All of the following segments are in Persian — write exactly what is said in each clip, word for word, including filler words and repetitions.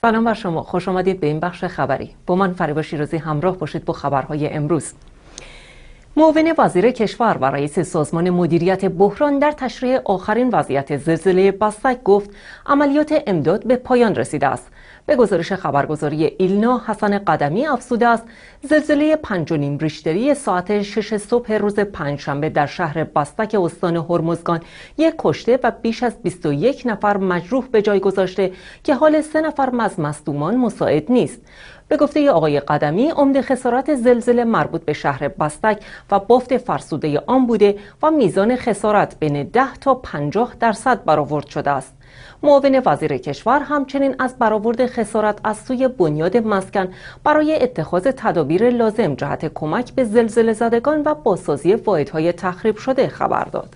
سلام بر شما، خوش آمدید به این بخش خبری. با من فریبا شیرازی همراه باشید با خبرهای امروز. معاون وزیر کشور و رئیس سازمان مدیریت بحران در تشریح آخرین وضعیت زلزله بستک گفت عملیات امداد به پایان رسیده است. به گزارش خبرگزاری ایلنا، حسن قدمی افزوده است زلزله پنج و نیم ریشتری ساعت شش صبح روز پنجشنبه در شهر بستک استان هرمزگان یک کشته و بیش از بیست و یک نفر مجروح به جای گذاشته که حال سه نفر از مصدومان مساعد نیست. به گفته آقای قدمی، عمده خسارات زلزله مربوط به شهر بستک و بافت فرسوده آن بوده و میزان خسارت بین ده تا پنجاه درصد برآورد شده است. معاون وزیر کشور همچنین از برآورد خسارت از سوی بنیاد مسکن برای اتخاذ تدابیر لازم جهت کمک به زلزله زدگان و بازسازی واحدهای تخریب شده خبر داد.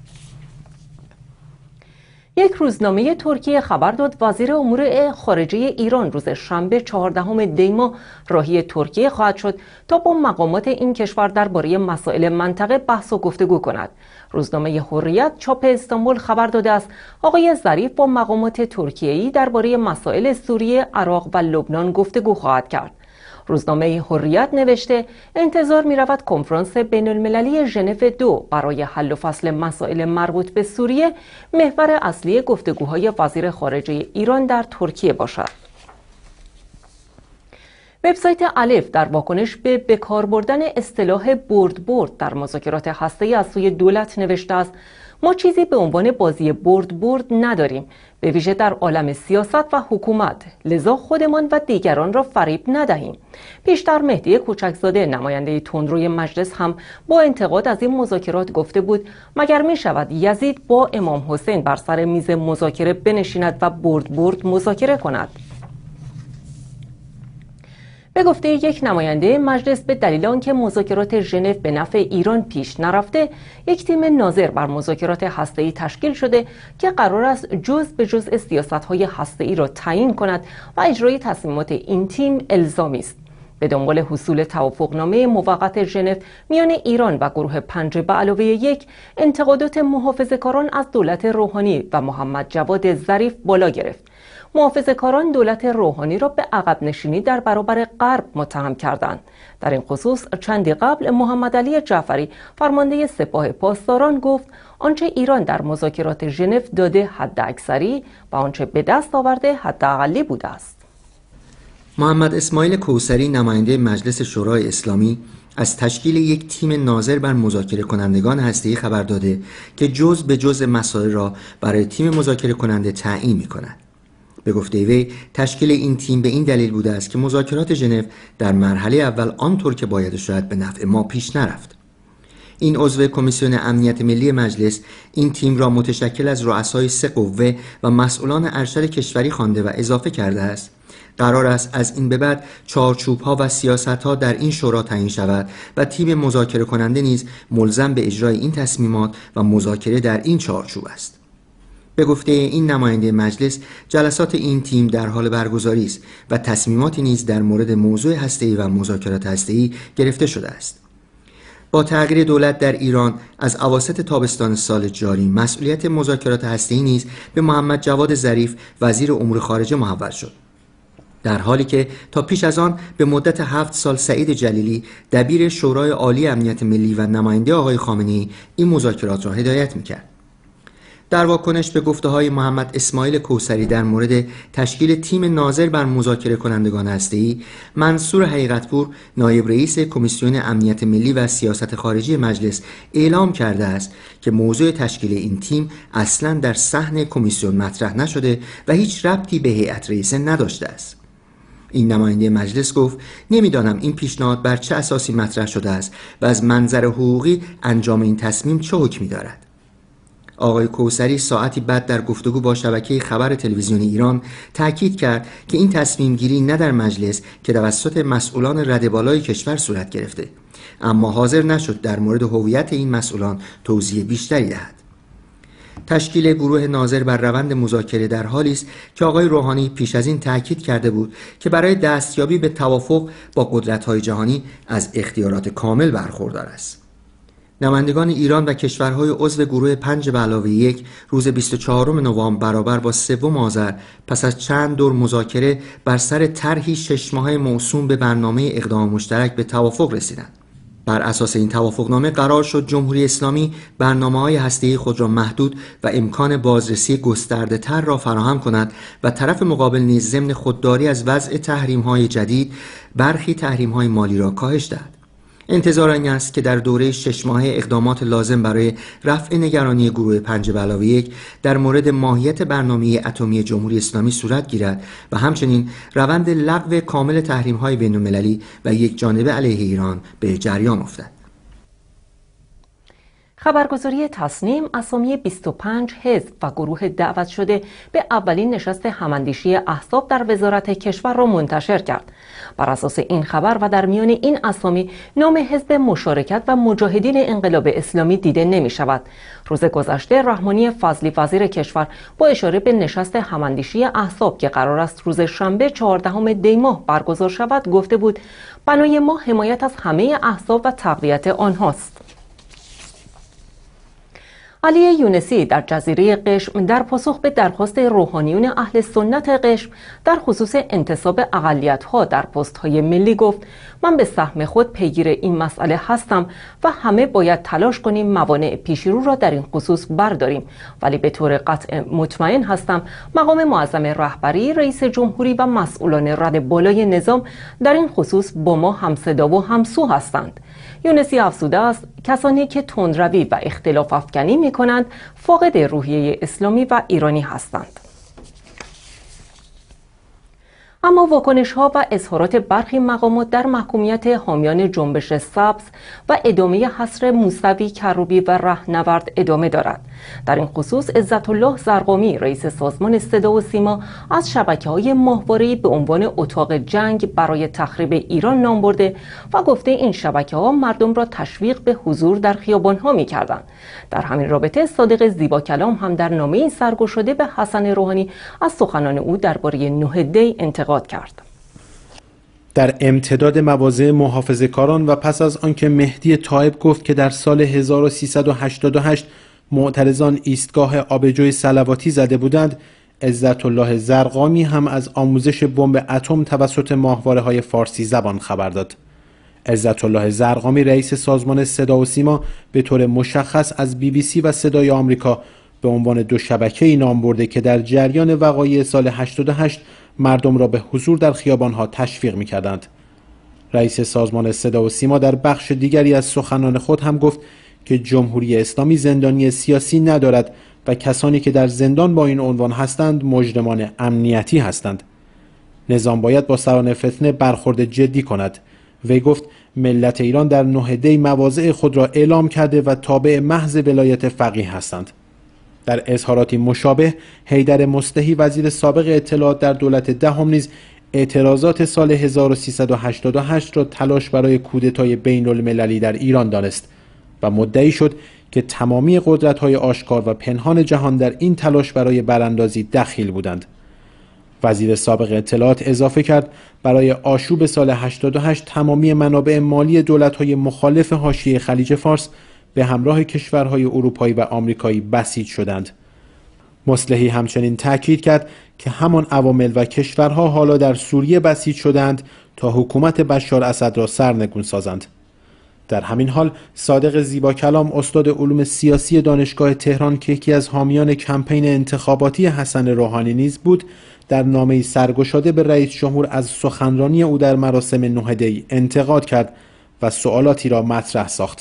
یک روزنامه ترکیه خبر داد وزیر امور خارجه ایران روز شنبه چهاردهم دی ماه راهی ترکیه خواهد شد تا با مقامات این کشور درباره مسائل منطقه بحث و گفتگو کند. روزنامه حریت چاپ استانبول خبر داده است آقای ظریف با مقامات ترکیه‌ای درباره مسائل سوریه، عراق و لبنان گفتگو خواهد کرد. روزنامه حریت نوشته انتظار می رود کنفرانس بین المللی ژنو دو برای حل و فصل مسائل مربوط به سوریه محور اصلی گفتگوهای وزیر خارجه ایران در ترکیه باشد. وبسایت الف در واکنش به بکار بردن اصطلاح برد برد در مذاکرات هسته‌ای از سوی دولت نوشته است ما چیزی به عنوان بازی برد برد نداریم، به ویژه در عالم سیاست و حکومت، لذا خودمان و دیگران را فریب ندهیم. پیشتر مهدی کوچکزاده نماینده تندروی مجلس هم با انتقاد از این مذاکرات گفته بود مگر می شود یزید با امام حسین بر سر میز مذاکره بنشیند و برد برد مذاکره کند؟ به گفته یک نماینده مجلس به دلیل آنکه مذاکرات ژنو به نفع ایران پیش نرفته، یک تیم ناظر بر مذاکرات هسته‌ای تشکیل شده که قرار است جز به جزء سیاست‌های هسته‌ای را تعیین کند و اجرای تصمیمات این تیم الزامی است. به دنبال حصول توافقنامه موقت ژنو میان ایران و گروه پنج به علاوه یک، انتقادات محافظه‌کاران از دولت روحانی و محمد جواد ظریف بالا گرفت. محافظه‌کاران دولت روحانی را به عقب نشینی در برابر غرب متهم کردند. در این خصوص چندی قبل محمد علی جعفری فرمانده سپاه پاسداران گفت آنچه ایران در مذاکرات ژنو داده حد اکثری و آنچه به دست آورده حد اقلی بوده است. محمد اسماعیل کوثری نماینده مجلس شورای اسلامی از تشکیل یک تیم ناظر بر مذاکره کنندگان هسته‌ای خبر داده که جز به جز مسائل را برای تیم مذاکره کننده تعیین می‌کند. به گفته وی تشکیل این تیم به این دلیل بوده است که مذاکرات ژنو در مرحله اول آنطور که باید شاید به نفع ما پیش نرفت. این عضو کمیسیون امنیت ملی مجلس این تیم را متشکل از رؤسای سه قوه و مسئولان ارشد کشوری خوانده و اضافه کرده است قرار است از این به بعد چارچوب‌ها و سیاست‌ها در این شورا تعیین شود و تیم مذاکره کننده نیز ملزم به اجرای این تصمیمات و مذاکره در این چارچوب است. به گفته این نماینده مجلس جلسات این تیم در حال برگزاری است و تصمیماتی نیز در مورد موضوع هسته‌ای و مذاکرات هسته‌ای گرفته شده است. با تغییر دولت در ایران از اواسط تابستان سال جاری مسئولیت مذاکرات هسته‌ای نیز به محمد جواد ظریف وزیر امور خارجه محول شد، در حالی که تا پیش از آن به مدت هفت سال سعید جلیلی دبیر شورای عالی امنیت ملی و نماینده آقای خامنه‌ای این مذاکرات را هدایت می‌کرد. در واکنش به گفته‌های محمد اسماعیل کوثری در مورد تشکیل تیم ناظر بر مذاکره کنندگان هسته‌ای، منصور حقیقتپور نایب رئیس کمیسیون امنیت ملی و سیاست خارجی مجلس اعلام کرده است که موضوع تشکیل این تیم اصلاً در صحن کمیسیون مطرح نشده و هیچ ربطی به هیئت رئیسه نداشته است. این نماینده مجلس گفت نمیدانم این پیشنهاد بر چه اساسی مطرح شده است و از منظر حقوقی انجام این تصمیم چه حکمی دارد. آقای کوثری ساعتی بعد در گفتگو با شبکه خبر تلویزیون ایران تاکید کرد که این تصمیم گیری نه در مجلس که توسط مسئولان رده بالای کشور صورت گرفته، اما حاضر نشد در مورد هویت این مسئولان توضیح بیشتری دهد. تشکیل گروه ناظر بر روند مذاکره در حالی است که آقای روحانی پیش از این تاکید کرده بود که برای دستیابی به توافق با قدرت‌های جهانی از اختیارات کامل برخوردار است. نمایندگان ایران و کشورهای عضو گروه پنج به علاوه یک روز بیست و چهارم نوامبر برابر با سوم آذر پس از چند دور مذاکره بر سر طرحی شش ماهه موسوم به برنامه اقدام مشترک به توافق رسیدند. بر اساس این توافقنامه قرار شد جمهوری اسلامی برنامه‌های هسته‌ای خود را محدود و امکان بازرسی گسترده‌تر را فراهم کند و طرف مقابل نیز ضمن خودداری از وضع تحریم‌های جدید برخی تحریم‌های مالی را کاهش دهد. انتظار این است که در دوره شش ماهه اقدامات لازم برای رفع نگرانی گروه پنج به علاوه یک در مورد ماهیت برنامه اتمی جمهوری اسلامی صورت گیرد و همچنین روند لغو کامل تحریم‌های بین‌المللی و یک جانبه علیه ایران به جریان افتد. خبرگزاری تصنیم اسامی بیست و پنج حزب و گروه دعوت شده به اولین نشست هماندیشی احزاب در وزارت کشور را منتشر کرد. بر اساس این خبر و در میان این اسامی نام حزب مشارکت و مجاهدین انقلاب اسلامی دیده نمی شود. روز گذشته رحمانی فضلی وزیر کشور با اشاره به نشست هماندیشی احزاب که قرار است روز شنبه چهاردهم دی ماه برگزار شود گفته بود بنای ما حمایت از همه احزاب و تقویت آنهاست. علی یونسی در جزیره قشم در پاسخ به درخواست روحانیون اهل سنت قشم در خصوص انتصاب اقلیت‌ها در پست‌های ملی گفت من به سهم خود پیگیر این مسئله هستم و همه باید تلاش کنیم موانع پیشرو را در این خصوص برداریم، ولی به طور قطع مطمئن هستم مقام معظم رهبری، رئیس جمهوری و مسئولان رد بالای نظام در این خصوص با ما همصدا و همسو هستند. یونسی افزوده است کسانی که تندروی و اختلاف افکنی می کنند فاقد روحیه اسلامی و ایرانی هستند. اما واکنش ها و اظهارات برخی مقامات در محکومیت حامیان جنبش سبز و ادامه حصر موسوی کروبی و رهنورد ادامه دارد. در این خصوص عزت الله زرقامی رئیس سازمان صدا و سیما از شبکه‌های ماهواره‌ای به عنوان اتاق جنگ برای تخریب ایران نام برده و گفته این شبکه‌ها مردم را تشویق به حضور در خیابان‌ها می‌کردند. در همین رابطه صادق زیباکلام هم در نامه‌ای سرگشاده به حسن روحانی از سخنان او درباره نه دی انتقاد کرد. در امتداد مواضع محافظه‌کاران و پس از آنکه مهدی طایب گفت که در سال هزار و سیصد و هشتاد و هشت معترضان ایستگاه آبجوی صلواتی زده بودند، عزت الله زرقامی هم از آموزش بمب اتم توسط ماهواره‌های فارسی زبان خبر داد. عزت الله زرقامی رئیس سازمان صدا و سیما به طور مشخص از بی بی سی و صدای آمریکا به عنوان دو شبکه‌ای نام برده که در جریان وقایع سال هشتاد و هشت مردم را به حضور در خیابان‌ها تشویق می‌کردند. رئیس سازمان صدا و سیما در بخش دیگری از سخنان خود هم گفت که جمهوری اسلامی زندانی سیاسی ندارد و کسانی که در زندان با این عنوان هستند مجرمان امنیتی هستند. نظام باید با سران فتنه برخورد جدی کند. وی گفت ملت ایران در نه دی مواضع خود را اعلام کرده و تابع محض ولایت فقیه هستند. در اظهاراتی مشابه حیدر مصلحی وزیر سابق اطلاعات در دولت دهم نیز اعتراضات سال هزار و سیصد و هشتاد و هشت را تلاش برای کودتای بین المللی در ایران دانست و مدعی شد که تمامی قدرت‌های آشکار و پنهان جهان در این تلاش برای براندازی دخیل بودند. وزیر سابق اطلاعات اضافه کرد برای آشوب سال هشتاد و هشت تمامی منابع مالی دولت‌های مخالف حاشیه خلیج فارس به همراه کشورهای اروپایی و آمریکایی بسیج شدند. مصلحی همچنین تاکید کرد که همان عوامل و کشورها حالا در سوریه بسیج شدند تا حکومت بشار اسد را سرنگون سازند. در همین حال صادق زیباکلام استاد علوم سیاسی دانشگاه تهران که یکی از حامیان کمپین انتخاباتی حسن روحانی نیز بود، در نامه‌ای سرگشاده به رئیس جمهور از سخنرانی او در مراسم نه دی انتقاد کرد و سوالاتی را مطرح ساخت.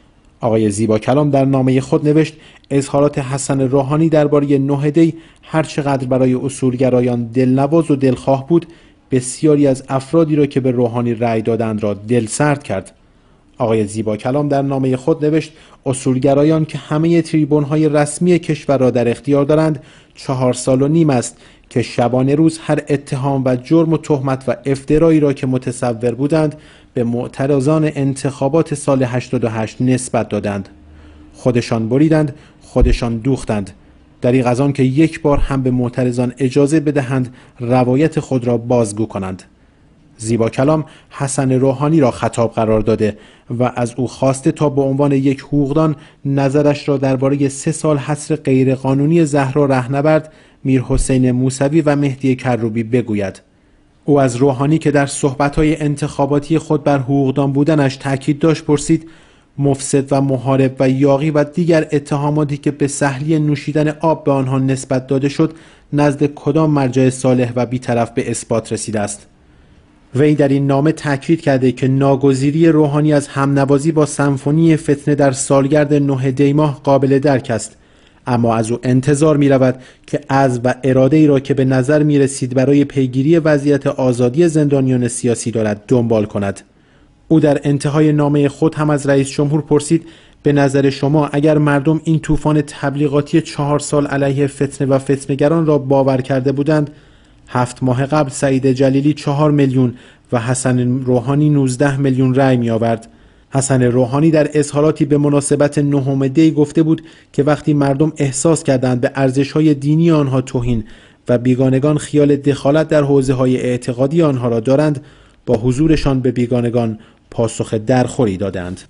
آقای زیباکلام در نامه خود نوشت اظهارات حسن روحانی درباره نه دی هر چقدر برای اصولگرایان دلنواز و دلخواه بود، بسیاری از افرادی را که به روحانی رأی دادند را دلسرد کرد. آقای زیباکلام در نامه خود نوشت اصولگرایان که همه تریبون‌های رسمی کشور را در اختیار دارند چهار سال و نیم است که شبانه روز هر اتهام و جرم و تهمت و افترایی را که متصور بودند به معترضان انتخابات سال هشتاد و هشت نسبت دادند. خودشان بریدند، خودشان دوختند. دریغ از آن که یک بار هم به معترضان اجازه بدهند روایت خود را بازگو کنند. زیبا کلام حسن روحانی را خطاب قرار داده و از او خواسته تا به عنوان یک حقوقدان نظرش را درباره سه سال حصر غیرقانونی زهرا رهنورد، میرحسین موسوی و مهدی کروبی بگوید. او از روحانی که در صحبت‌های انتخاباتی خود بر حقوقدان بودنش تاکید داشت پرسید مفسد و محارب و یاغی و دیگر اتهاماتی که به سهلی نوشیدن آب به آنها نسبت داده شد نزد کدام مرجع صالح و بی‌طرف به اثبات رسیده است. وی در این نامه تاکید کرده که ناگزیری روحانی از همنوازی با سمفونی فتنه در سالگرد نه دی‌ماه قابل درک است، اما از او انتظار می رود که عزم و اراده ای را که به نظر می رسید برای پیگیری وضعیت آزادی زندانیان سیاسی دارد دنبال کند. او در انتهای نامه خود هم از رئیس جمهور پرسید به نظر شما اگر مردم این طوفان تبلیغاتی چهار سال علیه فتنه و فتنه‌گران را باور کرده بودند، هفت ماه قبل سعید جلیلی چهار میلیون و حسن روحانی نوزده میلیون رأی می آورد. حسن روحانی در اظهاراتی به مناسبت نهم دی گفته بود که وقتی مردم احساس کردند به ارزش‌های دینی آنها توهین و بیگانگان خیال دخالت در حوزه‌های اعتقادی آنها را دارند، با حضورشان به بیگانگان پاسخ درخوری دادند.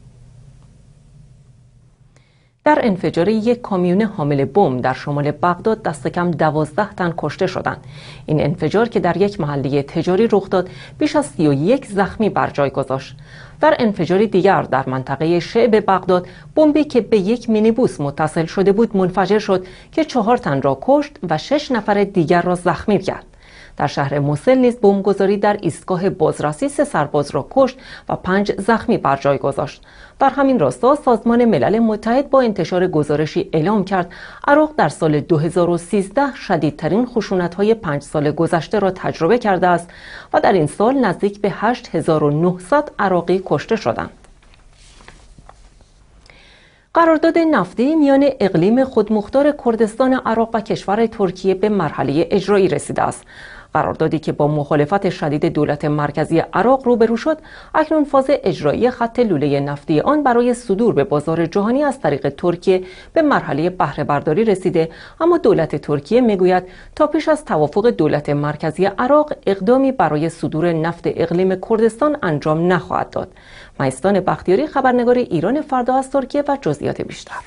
در انفجار یک کامیون حامل بمب در شمال بغداد دست کم دوازده تن کشته شدند. این انفجار که در یک محله تجاری رخ داد بیش از سی و یک زخمی بر جای گذاشت. در انفجار دیگر در منطقه شعب بغداد بمبی که به یک مینیبوس متصل شده بود منفجر شد که چهار تن را کشت و شش نفر دیگر را زخمی کرد. در شهر موصل نیز بمبگذاری در ایستگاه بازرسی سه سرباز را کشت و پنج زخمی بر جای گذاشت. در همین راستا سازمان ملل متحد با انتشار گزارشی اعلام کرد عراق در سال دو هزار و سیزده شدیدترین خشونت‌های پنج سال گذشته را تجربه کرده است و در این سال نزدیک به هشت هزار و نهصد عراقی کشته شدند. قرارداد نفتی میان اقلیم خودمختار کردستان عراق و کشور ترکیه به مرحله اجرایی رسیده است. قراردادی که با مخالفت شدید دولت مرکزی عراق روبرو شد، اکنون فاز اجرایی خط لوله نفتی آن برای صدور به بازار جهانی از طریق ترکیه به مرحله بهره برداری رسیده، اما دولت ترکیه میگوید تا پیش از توافق دولت مرکزی عراق اقدامی برای صدور نفت اقلیم کردستان انجام نخواهد داد. مهستان بختیاری، خبرنگار ایران فردا از ترکیه و جزئیات بیشتر.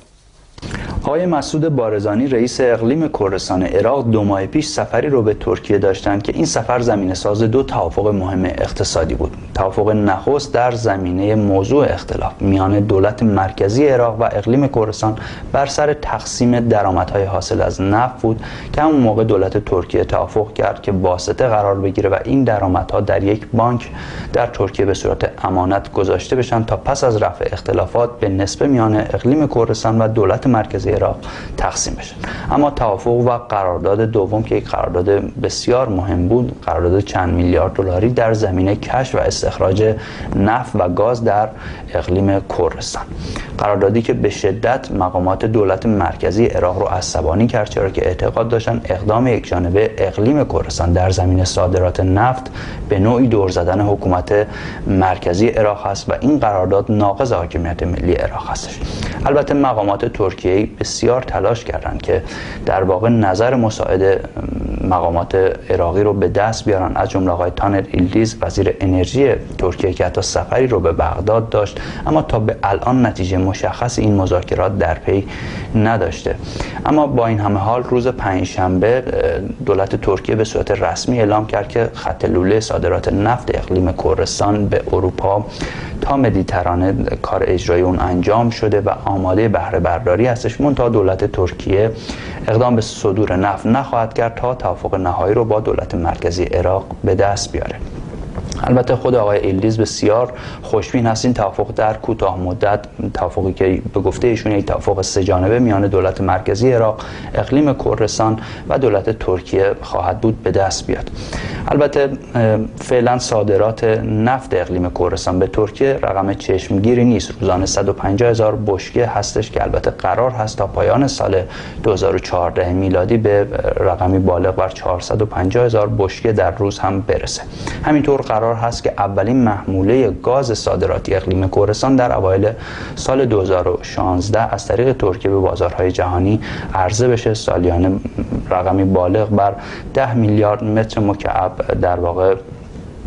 آقای مسعود بارزانی رئیس اقلیم کردستان عراق دو ماه پیش سفری رو به ترکیه داشتند که این سفر زمینه ساز دو توافق مهم اقتصادی بود. توافق نخست در زمینه موضوع اختلاف میان دولت مرکزی عراق و اقلیم کردستان بر سر تقسیم درآمدهای حاصل از نفت بود که همون موقع دولت ترکیه توافق کرد که واسطه قرار بگیره و این درآمدها در یک بانک در ترکیه به صورت امانت گذاشته بشن تا پس از رفع اختلافات به نسبه میان اقلیم کردستان و دولت مرکزی عراق تقسیم بشن. اما توافق و قرارداد دوم که یک قرارداد بسیار مهم بود، قرارداد چند میلیارد دلاری در زمینه کشف و استخراج نفت و گاز در اقلیم کردستان، قراردادی که به شدت مقامات دولت مرکزی عراق رو عصبانی کرد، چرا که اعتقاد داشتن اقدام یکجانبه اقلیم کردستان در زمینه صادرات نفت به نوعی دور زدن حکومت مرکزی عراق است و این قرارداد ناقض حاکمیت ملی عراق هستش. البته مقامات ترکیه بسیار تلاش کردند که در واقع نظر مساعد مقامات عراقی رو به دست بیارن، از جمله آقای تانر ایلدیز وزیر انرژی ترکیه که حتی سفری رو به بغداد داشت، اما تا به الان نتیجه مشخص این مذاکرات در پی نداشته. اما با این همه حال روز پنجشنبه دولت ترکیه به صورت رسمی اعلام کرد که خط لوله صادرات نفت اقلیم کردستان به اروپا تا مدیترانه کار اجرایی اون انجام شده و آماده بهره برداری هستش. منتها دولت ترکیه اقدام به صدور نفت نخواهد کرد تا توافق نهایی رو با دولت مرکزی عراق به دست بیاره. البته خود آقای ایلدیز بسیار خوشبین هست این توافق در کوتاه مدت، توافقی که به گفته ایشون یک توافق سه جانبه میان دولت مرکزی عراق، اقلیم کردستان و دولت ترکیه خواهد بود به دست بیاد. البته فعلا صادرات نفت اقلیم کردستان به ترکیه رقم چشمگیری نیست. روزانه صد و پنجاه هزار بشکه هستش که البته قرار هست تا پایان سال دو هزار و چهارده میلادی به رقمی بالغ بر چهارصد و پنجاه هزار بشکه در روز هم برسه. همینطور قرار هست که اولین محموله گاز صادراتی اقلیم کردستان در اوایل سال دو هزار و شانزده از طریق ترکیه به بازارهای جهانی عرضه بشه. سالیانه رقمی بالغ بر ده میلیارد متر مکعب در واقع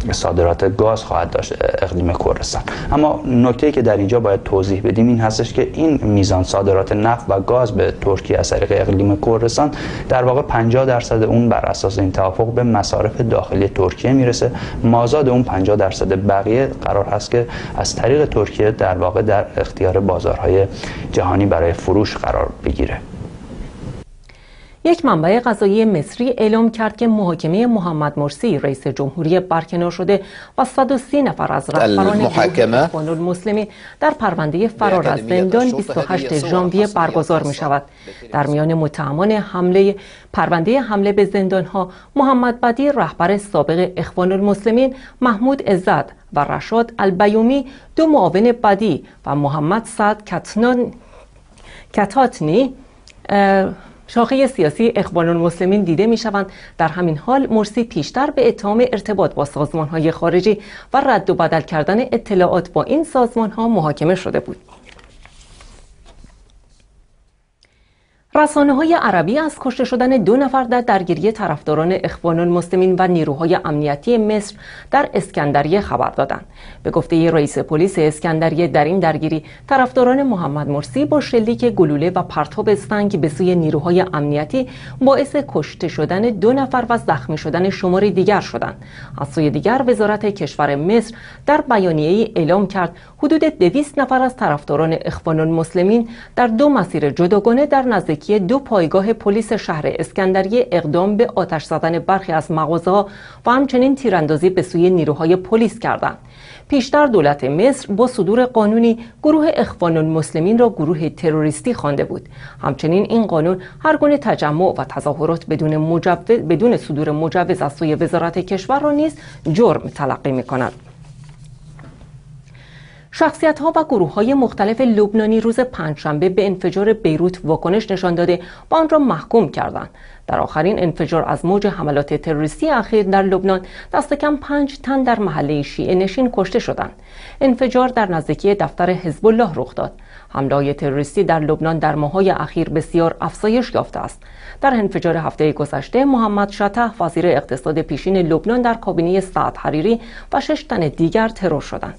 صادرات گاز خواهد داشت اقلیم کردستان. اما نکته‌ای که در اینجا باید توضیح بدیم این هستش که این میزان صادرات نفت و گاز به ترکیه از طریق اقلیم کردستان در واقع پنجاه درصد اون بر اساس این توافق به مصارف داخلی ترکیه میرسه، مازاد اون پنجاه درصد بقیه قرار هست که از طریق ترکیه در واقع در اختیار بازارهای جهانی برای فروش قرار بگیره. یک منبع قضایی مصری اعلام کرد که محاکمه محمد مرسی رئیس جمهوری برکنار شده و صد و سی نفر از رهبران اخوان المسلمین در پرونده فرار از زندان بیست و هشتم ژانویه برگزار می شود. در میان متهمان حمله پرونده حمله به زندانها محمد بدی رهبر سابق اخوان المسلمین، محمود عزت و رشاد البیومی دو معاون بدی و محمد سعد کتنان کتاتنی شاخه سیاسی اخوان المسلمین دیده می شوند. در همین حال مرسی پیشتر به اتهام ارتباط با سازمان های خارجی و رد و بدل کردن اطلاعات با این سازمان ها محاکمه شده بود. رسانه های عربی از کشته شدن دو نفر در درگیری طرفداران اخوان المسلمین و نیروهای امنیتی مصر در اسکندریه خبر دادند. به گفته رئیس پلیس اسکندریه در این درگیری طرفداران محمد مرسی با شلیک گلوله و پرتاب سنگ به سوی نیروهای امنیتی باعث کشته شدن دو نفر و زخمی شدن شماری دیگر شدند. از سوی دیگر وزارت کشور مصر در بیانیه‌ای اعلام کرد حدود دویست نفر از طرفداران اخوان المسلمین در دو مسیر جداگانه در نزدیکی دو پایگاه پلیس شهر اسکندریه اقدام به آتش زدن برخی از مغازه‌ها و همچنین تیراندازی به سوی نیروهای پلیس کردند. پیشتر دولت مصر با صدور قانونی گروه اخوان المسلمین را گروه تروریستی خوانده بود. همچنین این قانون هر گونه تجمع و تظاهرات بدون مجوز بدون صدور مجوز از سوی وزارت کشور را نیز جرم تلقی می‌کند. شخصیت‌ها و گروه‌های مختلف لبنانی روز پنجشنبه به انفجار بیروت واکنش نشان داده و آن را محکوم کردند. در آخرین انفجار از موج حملات تروریستی اخیر در لبنان دست کم پنج تن در محله شیعه نشین کشته شدند. انفجار در نزدیکی دفتر حزب الله رخ داد. حمله‌های تروریستی در لبنان در ماه‌های اخیر بسیار افزایش یافته است. در انفجار هفته گذشته محمد شطح وزیر اقتصاد پیشین لبنان در کابینه سعد حریری و شش تن دیگر ترور شدند.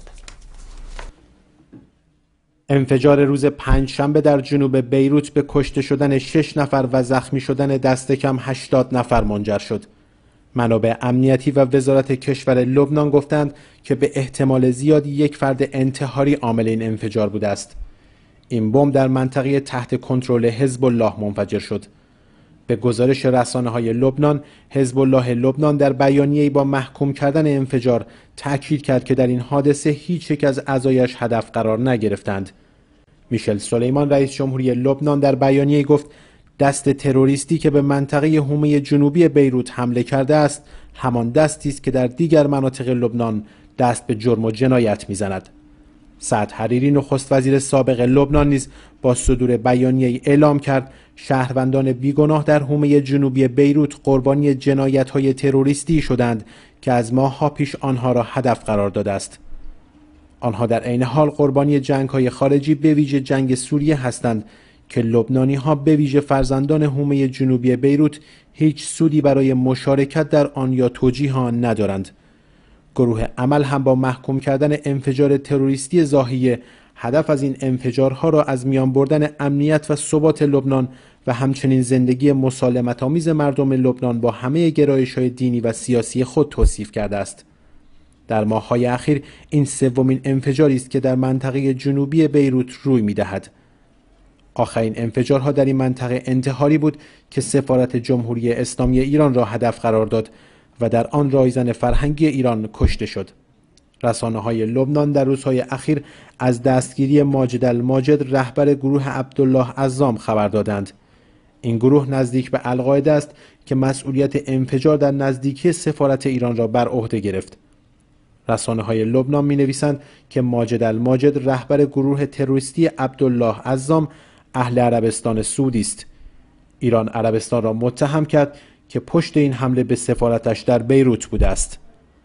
انفجار روز پنجشنبه در جنوب بیروت به کشته شدن شش نفر و زخمی شدن دست کم هشتاد نفر منجر شد. منابع امنیتی و وزارت کشور لبنان گفتند که به احتمال زیادی یک فرد انتحاری عامل این انفجار بوده است. این بمب در منطقه تحت کنترل حزب الله منفجر شد. به گزارش رسانه‌های لبنان، حزب الله لبنان در بیانیه‌ای با محکوم کردن انفجار تأکید کرد که در این حادثه هیچ یک از اعضایش هدف قرار نگرفتند. میشل سلیمان رئیس جمهوری لبنان در بیانیه‌ای گفت دست تروریستی که به منطقه حومه جنوبی بیروت حمله کرده است، همان دستی است که در دیگر مناطق لبنان دست به جرم و جنایت می‌زند. سعد حریری نخست وزیر سابق لبنان نیز با صدور بیانیه‌ای اعلام کرد شهروندان بیگناه در حومه جنوبی بیروت قربانی جنایت‌های تروریستی شدند که از ماه‌ها پیش آنها را هدف قرار داده است. آنها در عین حال قربانی جنگ‌های خارجی به ویژه جنگ سوریه هستند که لبنانی‌ها به ویژه فرزندان حومه جنوبی بیروت هیچ سودی برای مشارکت در آن یا توجیه آن ندارند. گروه عمل هم با محکوم کردن انفجار تروریستی ضاحیه هدف از این انفجارها را از میان بردن امنیت و ثبات لبنان و همچنین زندگی مسالمت‌آمیز مردم لبنان با همه گرایش‌های دینی و سیاسی خود توصیف کرده است. در ماه‌های اخیر این سومین انفجاری است که در منطقه جنوبی بیروت روی می‌دهد. آخرین انفجارها در این منطقه انتحاری بود که سفارت جمهوری اسلامی ایران را هدف قرار داد و در آن رایزن فرهنگی ایران کشته شد. رسانه‌های لبنان در روزهای اخیر از دستگیری ماجد الماجد رهبر گروه عبدالله عزام خبر دادند. این گروه نزدیک به القاعده است که مسئولیت انفجار در نزدیکی سفارت ایران را بر عهده گرفت. رسانه‌های لبنان می‌نویسند که ماجد الماجد رهبر گروه تروریستی عبدالله عزام اهل عربستان سعودی است. ایران عربستان را متهم کرد که پشت این حمله به سفارتش در بیروت بوده است.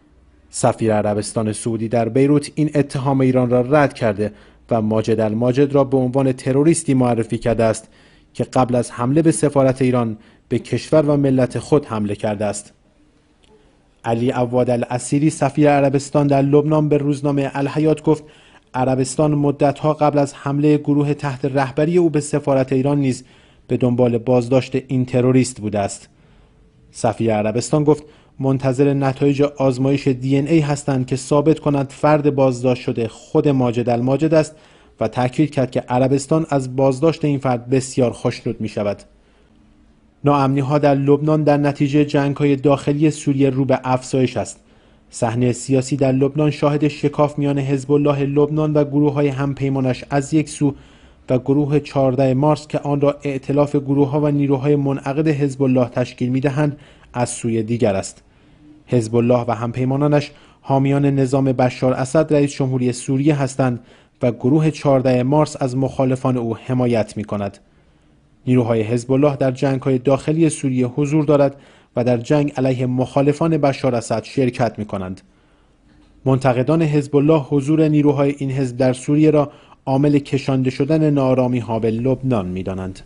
سفیر عربستان سعودی در بیروت این اتهام ایران را رد کرده و ماجد الماجد را به عنوان تروریستی معرفی کرده است که قبل از حمله به سفارت ایران به کشور و ملت خود حمله کرده است. علی عواد الاسیری سفیر عربستان در لبنان به روزنامه الحیات گفت عربستان مدت‌ها قبل از حمله گروه تحت رهبری او به سفارت ایران نیز به دنبال بازداشت این تروریست بوده است. سفیر عربستان گفت منتظر نتایج آزمایش دی ان ای هستند که ثابت کنند فرد بازداشت شده خود ماجد الماجد است و تاکید کرد که عربستان از بازداشت این فرد بسیار خوشنود می شود. ناامنی‌ها در لبنان در نتیجه جنگ‌های داخلی سوریه رو به افزایش است. صحنه سیاسی در لبنان شاهد شکاف میان حزب الله لبنان و گروه‌های همپیمانش از یک سو و گروه چهاردهم مارس که آن را ائتلاف گروه‌ها و نیروهای منعقد حزب الله تشکیل می‌دهند از سوی دیگر است. حزب الله و همپیمانانش حامیان نظام بشار اسد رئیس جمهوری سوریه هستند و گروه چهاردهم مارس از مخالفان او حمایت می‌کند. نیروهای حزب الله در جنگ‌های داخلی سوریه حضور دارد و در جنگ علیه مخالفان بشار اسد شرکت می‌کنند. منتقدان حزب الله حضور نیروهای این حزب در سوریه را عامل کشانده شدن ناآرامی‌ها به لبنان می‌دانند.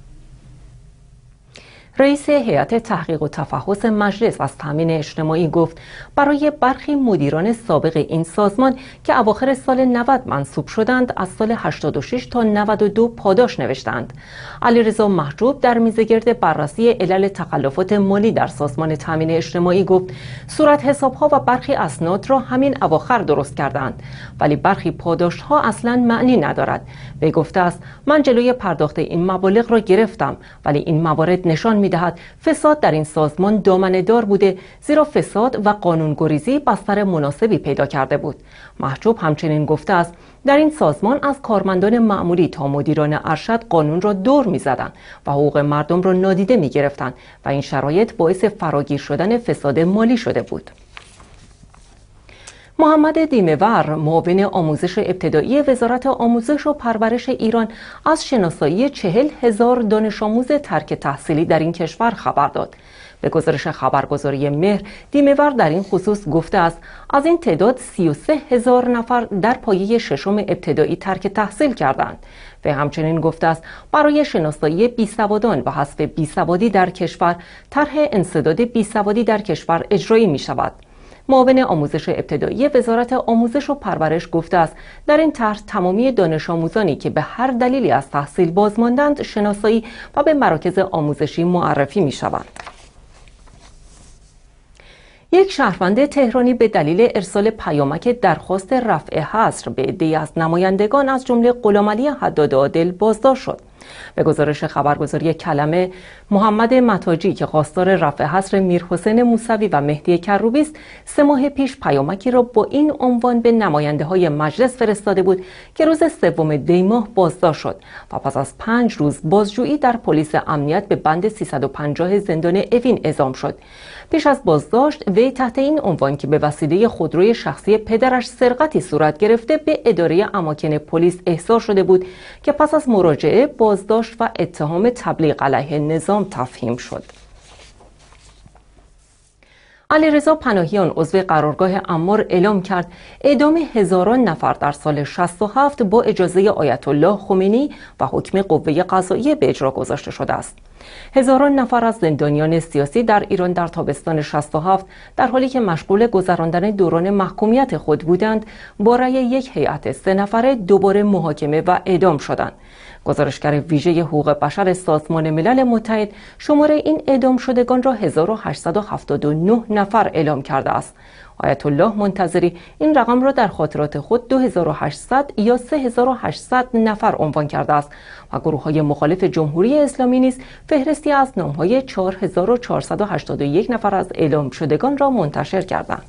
رئیس هیئت تحقیق و تفحص مجلس از تامین اجتماعی گفت برای برخی مدیران سابق این سازمان که اواخر سال نود منصوب شدند از سال هشتاد و شش تا نود و دو پاداش نوشتند. علیرضا محجوب در میزگرد بررسی علل تخلفات مالی در سازمان تامین اجتماعی گفت صورت حساب‌ها و برخی اسناد را همین اواخر درست کردند ولی برخی پاداش‌ها اصلاً معنی ندارد. وی گفته است من جلوی پرداخت این مبالغ را گرفتم ولی این موارد نشان می‌دهد فساد در این سازمان دامنه‌دار بوده زیرا فساد و قانون‌گریزی بستر مناسبی پیدا کرده بود. محجوب همچنین گفته است در این سازمان از کارمندان مأموری تا مدیران ارشد قانون را دور می‌زدند و حقوق مردم را نادیده می‌گرفتند و این شرایط باعث فراگیر شدن فساد مالی شده بود. محمد دیمه‌ور معاون آموزش ابتدایی وزارت آموزش و پرورش ایران از شناسایی چهل هزار دانش آموز ترک تحصیلی در این کشور خبر داد. به گزارش خبرگزاری مهر، دیمه‌ور در این خصوص گفته است از این تعداد سی و سه هزار نفر در پایه ششم ابتدایی ترک تحصیل کردند. و همچنین گفته است برای شناسایی بیسوادان و حذف بیسوادی در کشور طرح انسداد بیسوادی در کشور اجرایی می شود. معاون آموزش ابتدایی وزارت آموزش و پرورش گفته است در این طرح تمامی دانش آموزانی که به هر دلیلی از تحصیل بازماندند شناسایی و به مراکز آموزشی معرفی می شوند. یک شهروند تهرانی به دلیل ارسال پیامک درخواست رفع حظر به عده‌ای از نمایندگان از جمله غلامعلی حداد عادل بازداشت شد. به گزارش خبرگزاری کلمه، محمد متاجی که خواستار رفع حظر میرحسین موسوی و مهدی کروبی است، سه ماه پیش پیامکی را با این عنوان به نماینده های مجلس فرستاده بود که روز سوم دی ماه بازداشت شد و پس از پنج روز بازجویی در پلیس امنیت به بند سیصد و پنجاه زندان اوین اعزام شد. پیش از بازداشت وی تحت این عنوان که به وسیله خودروی شخصی پدرش سرقتی صورت گرفته به اداره اماکن پلیس احضار شده بود که پس از مراجعه بازداشت و اتهام تبلیغ علیه نظام تفهیم شد. علیرضا پناهیان عضو قرارگاه عمار اعلام کرد اعدام هزاران نفر در سال شصت و هفت با اجازه آیت الله خمینی و حکم قوه قضاییه به اجرا گذاشته شده است. هزاران نفر از زندانیان سیاسی در ایران در تابستان شصت و هفت در حالی که مشغول گذراندن دوران محکومیت خود بودند با رأی یک هیئت سه نفره دوباره محاکمه و اعدام شدند. گزارشگر ویژه حقوق بشر سازمان ملل متحد شماره این اعدام شدگان را هزار و هشتصد و هفتاد و نه نفر اعلام کرده است. آیت الله منتظری این رقم را در خاطرات خود دو هزار و هشتصد یا سه هزار و هشتصد نفر عنوان کرده است و گروه‌های مخالف جمهوری اسلامی نیز فهرستی از نام‌های چهار هزار و چهارصد و هشتاد و یک نفر از اعلام شدگان را منتشر کردند.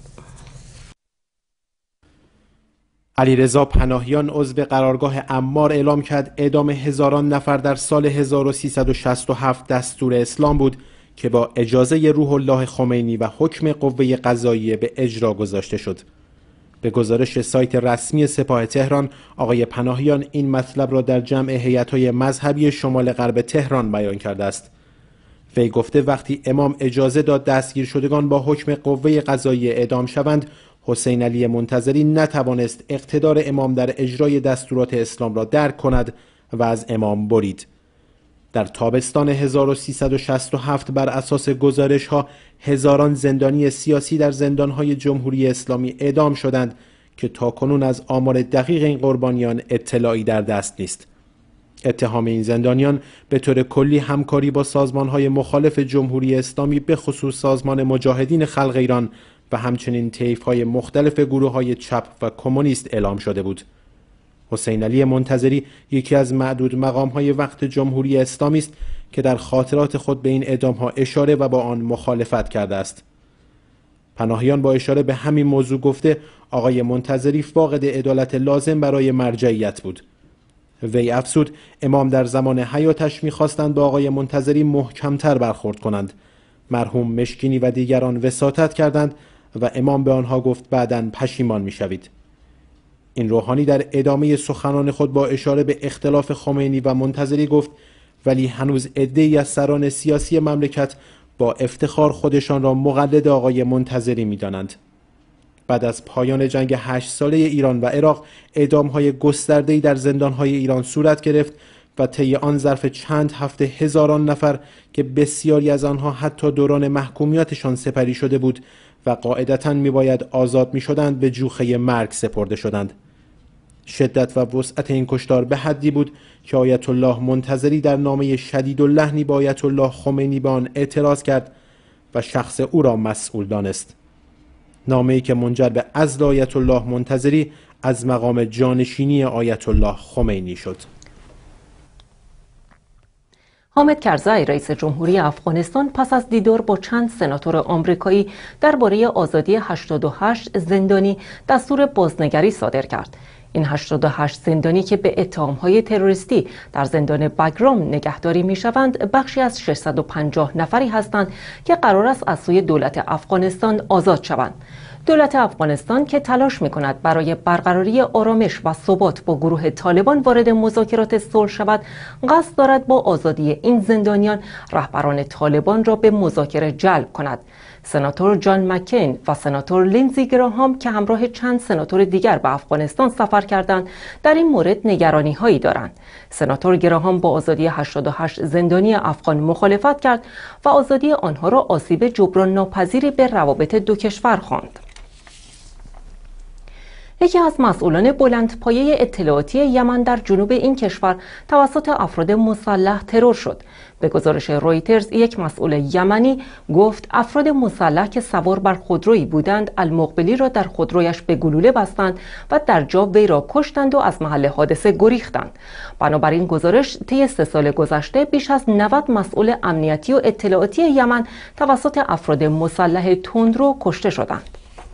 علیرضا پناهیان عضو قرارگاه عمار اعلام کرد اعدام هزاران نفر در سال هزار و سیصد و شصت و هفت دستور اسلام بود که با اجازه روح الله خمینی و حکم قوه قضاییه به اجرا گذاشته شد. به گزارش سایت رسمی سپاه تهران، آقای پناهیان این مطلب را در جمع هیئت‌های مذهبی شمال غرب تهران بیان کرده است. وی گفته وقتی امام اجازه داد دستگیر شدگان با حکم قوه قضاییه اعدام شوند، حسین علی منتظری نتوانست اقتدار امام در اجرای دستورات اسلام را درک کند و از امام برید. در تابستان هزار و سیصد و شصت و هفت بر اساس گزارش‌ها هزاران زندانی سیاسی در زندان‌های جمهوری اسلامی اعدام شدند که تاکنون از آمار دقیق این قربانیان اطلاعی در دست نیست. اتهام این زندانیان به طور کلی همکاری با سازمان‌های مخالف جمهوری اسلامی به خصوص سازمان مجاهدین خلق ایران و همچنین طیف‌های مختلف گروه‌های چپ و کمونیست اعلام شده بود. حسین علی منتظری یکی از معدود مقام‌های وقت جمهوری اسلامی است که در خاطرات خود به این اعدام‌ها اشاره و با آن مخالفت کرده است. پناهیان با اشاره به همین موضوع گفته آقای منتظری فاقد عدالت لازم برای مرجعیت بود. وی افزود امام در زمان حیاتش می‌خواستند با آقای منتظری محکم‌تر برخورد کنند. مرحوم مشکینی و دیگران وساطت کردند و امام به آنها گفت بعداً پشیمان می‌شوید. این روحانی در ادامه سخنان خود با اشاره به اختلاف خمینی و منتظری گفت ولی هنوز عده‌ای از سران سیاسی مملکت با افتخار خودشان را مقلد آقای منتظری می‌دانند. بعد از پایان جنگ هشت ساله ایران و عراق اعدام‌های گسترده‌ای در زندان‌های ایران صورت گرفت و طی آن ظرف چند هفته هزاران نفر که بسیاری از آنها حتی دوران محکومیتشان سپری شده بود و قاعدتاً می‌باید آزاد می‌شدند به جوخه مرگ سپرده شدند. شدت و وسعت این کشتار به حدی بود که آیت الله منتظری در نامه شدید اللحنی با آیت الله خمینی به آن اعتراض کرد و شخص او را مسئول دانست. نامه‌ای که منجر به عزل آیت الله منتظری از مقام جانشینی آیت الله خمینی شد. حامد کرزی رئیس جمهوری افغانستان پس از دیدار با چند سناتور آمریکایی درباره آزادی هشتاد و هشت زندانی دستور بازنگری صادر کرد. این هشتاد و هشت زندانی که به اتهام‌های تروریستی در زندان بگرام نگهداری می‌شوند، بخشی از ششصد و پنجاه نفری هستند که قرار است از سوی دولت افغانستان آزاد شوند. دولت افغانستان که تلاش می‌کند برای برقراری آرامش و ثبات با گروه طالبان وارد مذاکرات صلح شود، قصد دارد با آزادی این زندانیان رهبران طالبان را به مذاکره جلب کند. سناتور جان مکین و سناتور لیندزی گراهام که همراه چند سناتور دیگر به افغانستان سفر کردند، در این مورد نگرانی هایی دارند. سناتور گراهام با آزادی هشتاد و هشت زندانی افغان مخالفت کرد و آزادی آنها را آسیب جبران ناپذیری به روابط دو کشور خواند. یکی از مسئولان بلندپایه اطلاعاتی یمن در جنوب این کشور توسط افراد مسلح ترور شد. به گزارش رویترز، یک مسئول یمنی گفت افراد مسلح که سوار بر خودرویی بودند، المقبلی را در خودرویش به گلوله بستند و در جا وی را کشتند و از محل حادثه گریختند. بنابراین گزارش طی سه سال گذشته بیش از نود مسئول امنیتی و اطلاعاتی یمن توسط افراد مسلح تندرو کشته شدند.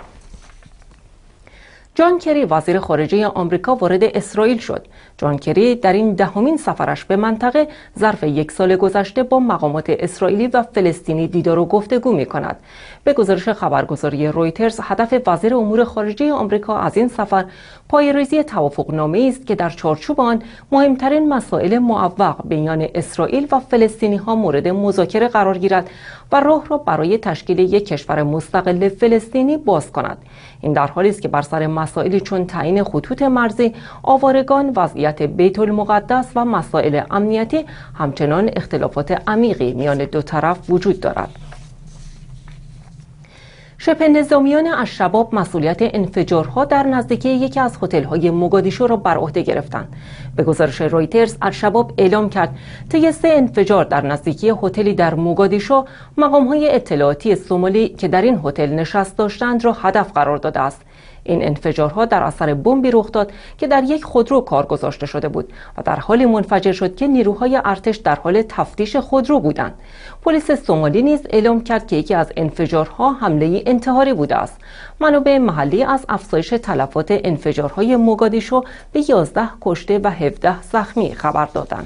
جان کری وزیر خارجه آمریکا وارد اسرائیل شد. جان کری در این دهمین سفرش به منطقه ظرف یک سال گذشته با مقامات اسرائیلی و فلسطینی دیدار و گفتگو می کند. به گزارش خبرگزاری رویترز، هدف وزیر امور خارجه آمریکا از این سفر پایه‌ریزی توافقنامه‌ای است که در چارچوب آن مهمترین مسائل معوق بین اسرائیل و فلسطینی ها مورد مذاکره قرار گیرد و راه را برای تشکیل یک کشور مستقل فلسطینی باز کند. این در حالی است که بر سر مسائلی چون تعیین خطوط مرزی، آوارگان، وضعیت بیت المقدس و مسائل امنیتی همچنان اختلافات عمیقی میان دو طرف وجود دارد. شبه نظامیان الشباب مسئولیت انفجارها در نزدیکی یکی از هتل‌های موگادیشو را بر عهده گرفتند. به گزارش رویترز، الشباب اعلام کرد طی سه انفجار در نزدیکی هتلی در موگادیشو، مقام‌های اطلاعاتی سومالی که در این هتل نشست داشتند را هدف قرار داده است. این انفجارها در اثر بمبی رخ داد که در یک خودرو کار گذاشته شده بود و در حالی منفجر شد که نیروهای ارتش در حال تفتیش خودرو بودند. پلیس سومالی نیز اعلام کرد که یکی از انفجارها حمله انتحاری بوده است. منابع محلی از افزایش تلفات انفجارهای موگادیشو به یازده کشته و هفده زخمی خبر دادند.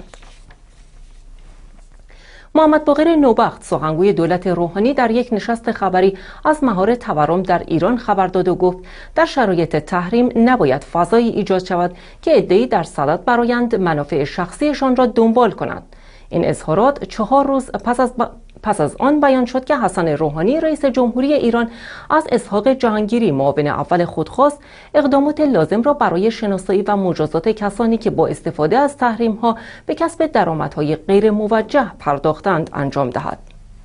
محمد باقر نوبخت، سخنگوی دولت روحانی، در یک نشست خبری از مهار تورم در ایران خبر داد و گفت در شرایط تحریم نباید فضایی ایجاد شود که عده‌ای در صدد برآیند منافع شخصیشان را دنبال کنند. این اظهارات چهار روز پس از ب... پس از آن بیان شد که حسن روحانی رئیس جمهوری ایران از اسحاق جهانگیری معاون اول خود خواست اقدامات لازم را برای شناسایی و مجازات کسانی که با استفاده از تحریم‌ها به کسب درآمدهای غیر موجه پرداختند انجام دهد.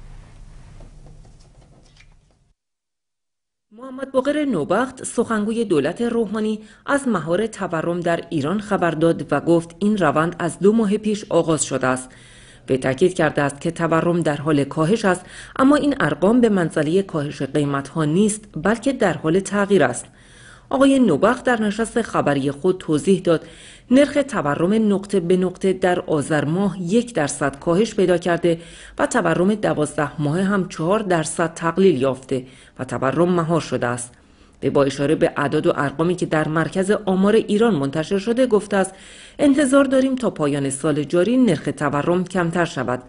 محمد باقر نوبخت سخنگوی دولت روحانی از مهار تورم در ایران خبر داد و گفت این روند از دو ماه پیش آغاز شده است. به تاکید کرده است که تورم در حال کاهش است، اما این ارقام به منزله کاهش قیمت‌ها نیست بلکه در حال تغییر است. آقای نوبخت در نشست خبری خود توضیح داد نرخ تورم نقطه به نقطه در آذر ماه یک درصد کاهش پیدا کرده و تورم دوازده ماهه هم چهار درصد تقلیل یافته و تورم مهار شده است. به با اشاره به اعداد و ارقامی که در مرکز آمار ایران منتشر شده گفته است انتظار داریم تا پایان سال جاری نرخ تورم کمتر شود.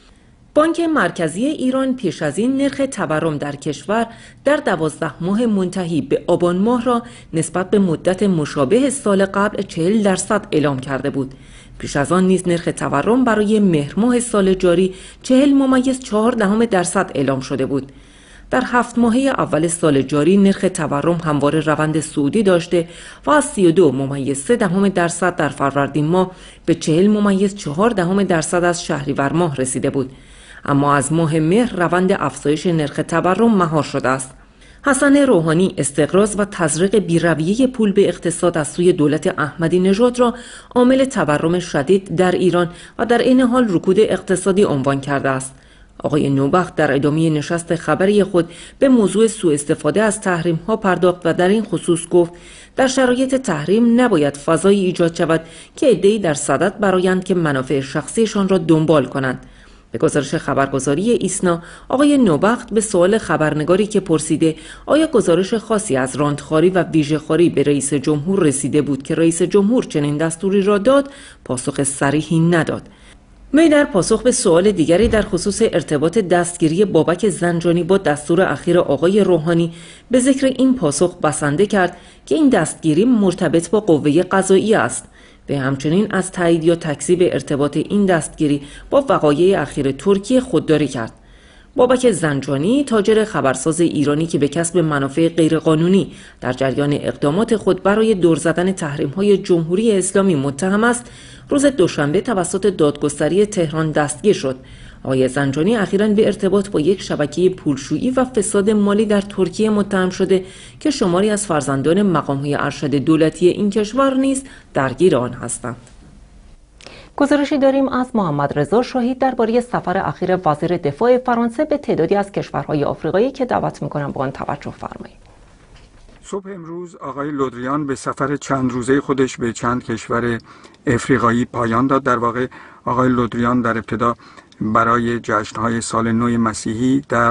بانک مرکزی ایران پیش از این نرخ تورم در کشور در دوازده ماه منتهی به آبان ماه را نسبت به مدت مشابه سال قبل چهل درصد اعلام کرده بود. پیش از آن نیز نرخ تورم برای مهر ماه سال جاری چهل ممیز چهار دهم درصد اعلام شده بود. در هفت ماهه اول سال جاری نرخ تورم همواره روند صعودی داشته و از سی و دو ممیز سه دهم درصد در فروردین ماه به چهل ممیز چهار دهم درصد از شهریور ماه رسیده بود. اما از ماه مهر روند افزایش نرخ تورم مهار شده است. حسن روحانی استقراض و تزریق بی‌رویه پول به اقتصاد از سوی دولت احمدی نژاد را عامل تورم شدید در ایران و در این حال رکود اقتصادی عنوان کرده است. آقای نوبخت در ادامه نشست خبری خود به موضوع سوء استفاده از تحریم ها پرداخت و در این خصوص گفت در شرایط تحریم نباید فضایی ایجاد شود که عده‌ای در صدد برآیند که منافع شخصیشان را دنبال کنند. به گزارش خبرگزاری ایسنا، آقای نوبخت به سوال خبرنگاری که پرسیده آیا گزارش خاصی از راندخواری و ویژه‌خواری به رئیس جمهور رسیده بود که رئیس جمهور چنین دستوری را داد، پاسخ صریحی نداد. وی در پاسخ به سوال دیگری در خصوص ارتباط دستگیری بابک زنجانی با دستور اخیر آقای روحانی به ذکر این پاسخ بسنده کرد که این دستگیری مرتبط با قوه قضاییه است. به همچنین از تایید یا تکذیب ارتباط این دستگیری با وقایع اخیر ترکیه خودداری کرد. بابک زنجانی، تاجر خبرساز ایرانی که به کسب منافع غیرقانونی در جریان اقدامات خود برای دور زدن تحریم‌های جمهوری اسلامی متهم است، روز دوشنبه توسط دادگستری تهران دستگیر شد. آقای زنجانی اخیراً به ارتباط با یک شبکه پولشویی و فساد مالی در ترکیه متهم شده که شماری از فرزندان مقام‌های ارشد دولتی این کشور نیز درگیر آن هستند. گزارشی داریم از محمد رضا شاهید درباره سفر اخیر وزیر دفاع فرانسه به تعدادی از کشورهای آفریقایی که دعوت می‌کنم با آن توجه فرمایید. صبح امروز آقای لودریان به سفر چند روزه خودش به چند کشور افریقایی پایان داد. در واقع آقای لودریان در ابتدا برای جشن‌های سال نو مسیحی در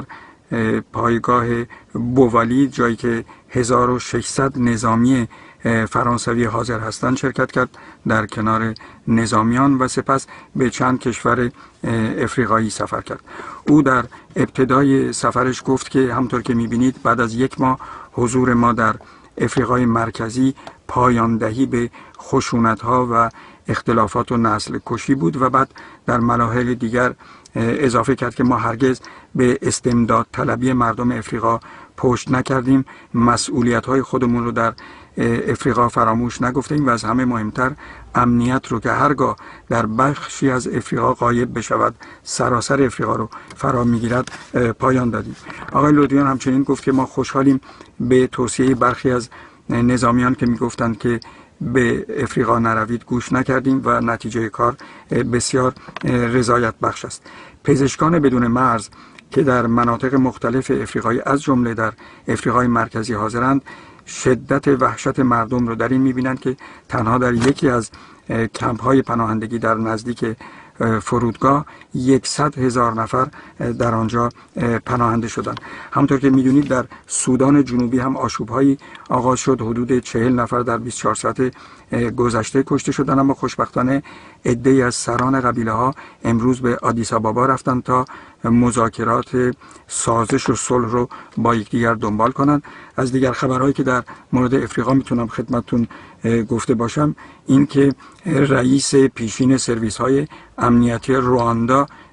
پایگاه بووالی، جایی که هزار و ششصد نظامی فرانسوی حاضر هستند، شرکت کرد در کنار نظامیان و سپس به چند کشور افریقایی سفر کرد. او در ابتدای سفرش گفت که همطور که می‌بینید بعد از یک ماه حضور ما در افریقای مرکزی پایان دهی به خشونت‌ها و اختلافات و نسل کشی بود و بعد در مراحل دیگر اضافه کرد که ما هرگز به استمداد طلبی مردم افریقا پشت نکردیم، مسئولیت‌های خودمون رو در افریقا فراموش نگفتیم و از همه مهمتر امنیت رو که هرگاه در بخشی از افریقا غایب بشود سراسر افریقا رو فرا میگیرد پایان دادیم. آقای لودریان همچنین گفت که ما خوشحالیم به توصیه برخی از نظامیان که میگفتند که به افریقا نروید گوش نکردیم و نتیجه کار بسیار رضایت بخش است. پزشکان بدون مرز که در مناطق مختلف افریقایی از جمله در افریقای مرکزی حاضرند، شدت وحشت مردم رو در این می‌بینند که تنها در یکی از کمپ‌های پناهندگی در نزدیک فرودگاه یکصد هزار نفر در آنجا پناهنده شدند. همطور که می‌دونید در سودان جنوبی هم آشوب‌هایی آغاز شد. حدود چهل نفر در بیست و چهار ساعت گذشته کشته شدند، اما خوشبختانه عده‌ای از سران قبیله‌ها امروز به آدیس آبابا رفتند تا مذاکرات سازش و صلح رو با یکدیگر دنبال کنند. از دیگر خبرهایی که در مورد افریقا میتونم خدمتتون گفته باشم این که رئیس پیشین سرویس‌های امنیتی رواندا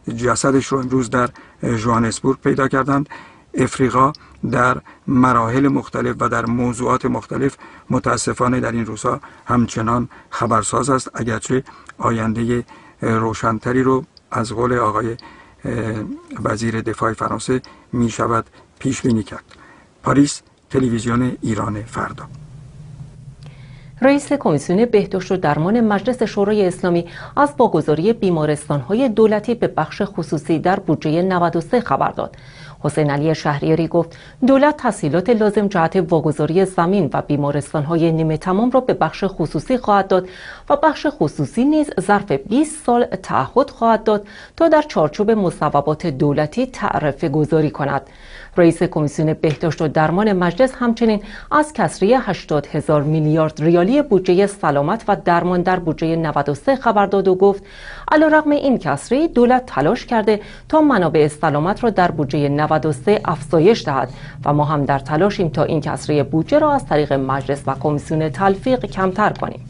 جسدش رو امروز در ژوهانسبورگ پیدا کردند. افریقا در مراحل مختلف و در موضوعات مختلف متاسفانه در این روزها همچنان خبرساز است، اگرچه آینده روشنتری رو از قول آقای وزیر دفاع فرانسه می شود پیش بینی کرد. پاریس، تلویزیون ایران فردا. رئیس کمیسیون بهداشت و درمان مجلس شورای اسلامی از واگذاری بیمارستان‌های دولتی به بخش خصوصی در بودجه نود و سه خبر داد. حسین علی شهریاری گفت دولت تسهیلات لازم جهت واگذاری زمین و بیمارستان‌های نیمه تمام را به بخش خصوصی خواهد داد و بخش خصوصی نیز ظرف بیست سال تعهد خواهد داد تا در چارچوب مصوبات دولتی تعرفه گذاری کند. رئیس کمیسیون بهداشت و درمان مجلس همچنین از کسری هشتاد هزار میلیارد ریالی بودجه سلامت و درمان در بودجه نود و سه خبر داد و گفت علیرغم این کسری دولت تلاش کرده تا منابع سلامت را در بودجه نود و سه افزایش دهد و ما هم در تلاشیم تا این کسری بودجه را از طریق مجلس و کمیسیون تلفیق کمتر کنیم.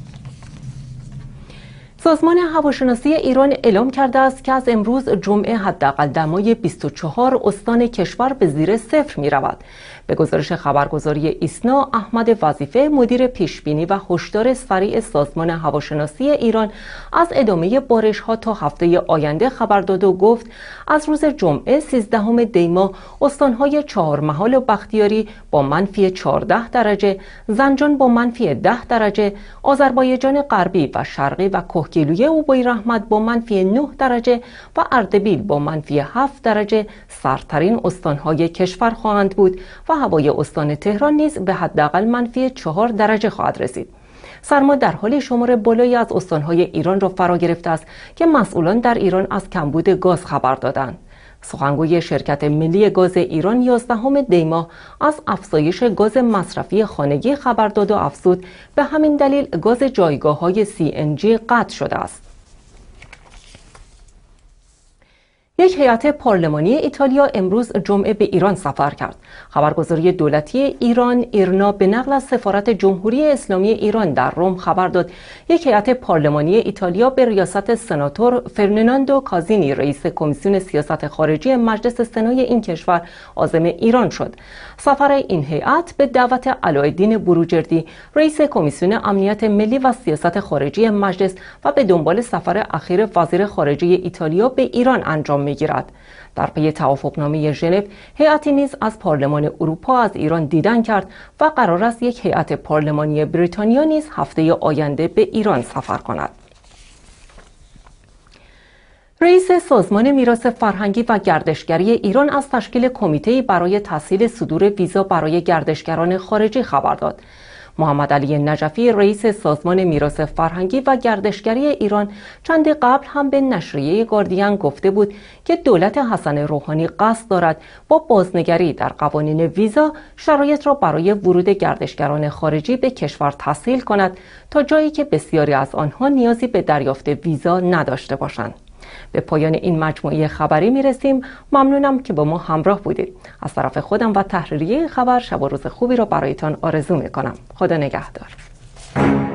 سازمان هواشناسی ایران اعلام کرده است که از امروز جمعه حداقل دمای بیست و چهار استان کشور به زیر صفر می رود. به گزارش خبرگزاری ایسنا، احمد وظیفه مدیر پیشبینی و هشدار سریع سازمان هواشناسی ایران از ادامه بارش ها تا هفته آینده خبر داد و گفت از روز جمعه سیزدهم دی ماه استانهای چهارمحال و بختیاری با منفی چهارده درجه، زنجان با منفی ده درجه، آذربایجان غربی و شرقی و کهگیلویه اوبای رحمت با منفی نه درجه و اردبیل با منفی هفت درجه سردترین استانهای کشور خواهند بود و هوای استان تهران نیز به حداقل منفی چهار درجه خواهد رسید. سرما در حال شمار بالایی از استانهای ایران را فرا گرفته است که مسئولان در ایران از کمبود گاز خبر دادند. سخنگوی شرکت ملی گاز ایران یازدهم دی ماه از افزایش گاز مصرفی خانگی خبر داد و افزود به همین دلیل گاز جایگاه‌های سی ان جی قطع شده است. یک هیئت پارلمانی ایتالیا امروز جمعه به ایران سفر کرد. خبرگزاری دولتی ایران ایرنا به نقل از سفارت جمهوری اسلامی ایران در روم خبر داد یک هیئت پارلمانی ایتالیا به ریاست سناتور فرناندو کازینی رئیس کمیسیون سیاست خارجی مجلس سنای این کشور عازم ایران شد. سفر این هیئت به دعوت علاءالدین بروجردی رئیس کمیسیون امنیت ملی و سیاست خارجی مجلس و به دنبال سفر اخیر وزیر خارجه ایتالیا به ایران انجام می‌گیرد. در پی توافقنامه ژنو، هیئتی نیز از پارلمان اروپا از ایران دیدن کرد و قرار است یک هیئت پارلمانی بریتانیا نیز هفته آینده به ایران سفر کند. رئیس سازمان میراث فرهنگی و گردشگری ایران از تشکیل کمیته‌ای برای تسهیل صدور ویزا برای گردشگران خارجی خبر داد. محمد علی نجفی رئیس سازمان میراث فرهنگی و گردشگری ایران چند قبل هم به نشریه گاردین گفته بود که دولت حسن روحانی قصد دارد با بازنگری در قوانین ویزا شرایط را برای ورود گردشگران خارجی به کشور تسهیل کند تا جایی که بسیاری از آنها نیازی به دریافت ویزا نداشته باشند. به پایان این مجموعه خبری میرسیم. ممنونم که با ما همراه بودید. از طرف خودم و تحریریه خبر شب و روز خوبی را برایتان آرزو میکنم. خدا نگهدار.